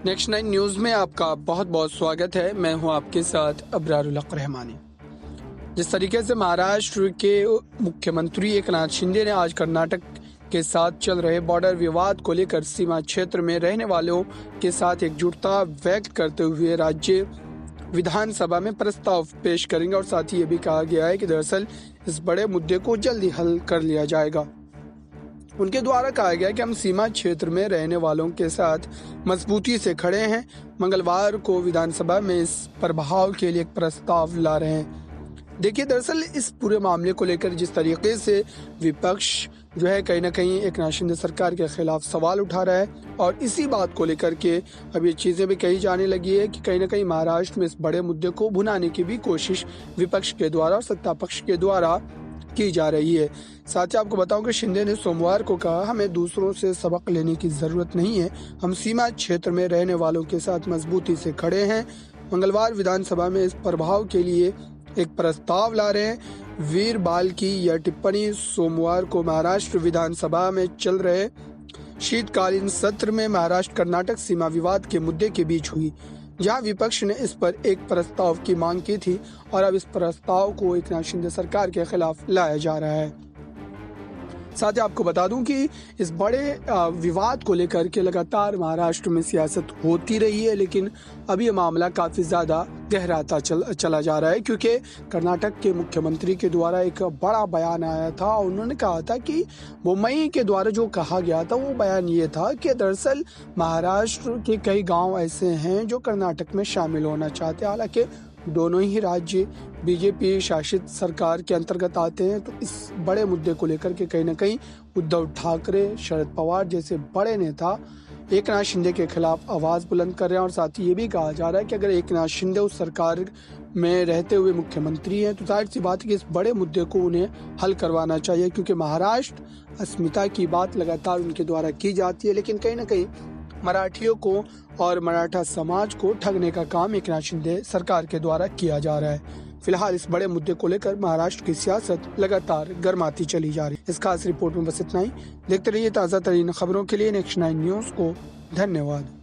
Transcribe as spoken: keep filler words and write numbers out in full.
Next nine news में आपका बहुत बहुत स्वागत है। मैं हूं आपके साथ अबरारुल हक रहमानी। जिस तरीके से महाराष्ट्र के मुख्यमंत्री एकनाथ शिंदे ने आज कर्नाटक के साथ चल रहे बॉर्डर विवाद को लेकर सीमा क्षेत्र में रहने वालों के साथ एकजुटता व्यक्त करते हुए राज्य विधानसभा में प्रस्ताव पेश करेंगे और साथ ही ये भी कहा गया है कि दरअसल इस बड़े मुद्दे को जल्दी हल कर लिया जाएगा। उनके द्वारा कहा गया कि हम सीमा क्षेत्र में रहने वालों के साथ मजबूती से खड़े हैं। मंगलवार को विधानसभा में इस प्रभाव के लिए एक प्रस्ताव ला रहे हैं। देखिए, दरअसल इस पूरे मामले को लेकर जिस तरीके से विपक्ष जो है कहीं ना कहीं एकनाथ शिंदे सरकार के खिलाफ सवाल उठा रहा है और इसी बात को लेकर के अब ये चीजें भी कही जाने लगी है कि कहीं ना कहीं महाराष्ट्र में इस बड़े मुद्दे को भुनाने की भी कोशिश विपक्ष के द्वारा और सत्ता पक्ष के द्वारा की जा रही है। साथ ही आपको बताऊं कि शिंदे ने सोमवार को कहा, हमें दूसरों से सबक लेने की जरूरत नहीं है, हम सीमा क्षेत्र में रहने वालों के साथ मजबूती से खड़े हैं। मंगलवार विधानसभा में इस प्रभाव के लिए एक प्रस्ताव ला रहे हैं। वीर बाल की यह टिप्पणी सोमवार को महाराष्ट्र विधानसभा में चल रहे शीतकालीन सत्र में महाराष्ट्र कर्नाटक सीमा विवाद के मुद्दे के बीच हुई, जहां विपक्ष ने इस पर एक प्रस्ताव की मांग की थी और अब इस प्रस्ताव को एकनाथ शिंदे सरकार के खिलाफ लाया जा रहा है। साथ ही आपको बता दूं कि इस बड़े विवाद को लेकर के लगातार महाराष्ट्र में सियासत होती रही है, लेकिन अब ये मामला काफी ज्यादा गहराता चल, चला जा रहा है, क्योंकि कर्नाटक के मुख्यमंत्री के द्वारा एक बड़ा बयान आया था। उन्होंने कहा था कि मुंबई के द्वारा जो कहा गया था वो बयान ये था कि दरअसल महाराष्ट्र के कई गांव ऐसे हैं जो कर्नाटक में शामिल होना चाहते हैं। हालांकि दोनों ही राज्य बीजेपी शासित सरकार के अंतर्गत आते हैं, तो इस बड़े मुद्दे को लेकर के कहीं ना कहीं उद्धव ठाकरे, शरद पवार जैसे बड़े नेता एकनाथ शिंदे के खिलाफ आवाज बुलंद कर रहे हैं। और साथ ही ये भी कहा जा रहा है कि अगर एकनाथ शिंदे उस सरकार में रहते हुए मुख्यमंत्री हैं तो जाहिर सी बात है कि इस बड़े मुद्दे को उन्हें हल करवाना चाहिए, क्योंकि महाराष्ट्र अस्मिता की बात लगातार उनके द्वारा की जाती है, लेकिन कहीं ना कहीं मराठियों को और मराठा समाज को ठगने का काम एकनाथ शिंदे सरकार के द्वारा किया जा रहा है। फिलहाल इस बड़े मुद्दे को लेकर महाराष्ट्र की सियासत लगातार गर्माती चली जा रही है। इस खास रिपोर्ट में बस इतना ही। देखते रहिए ताज़ा तरीन खबरों के लिए नेक्स्ट नाइन न्यूज को। धन्यवाद।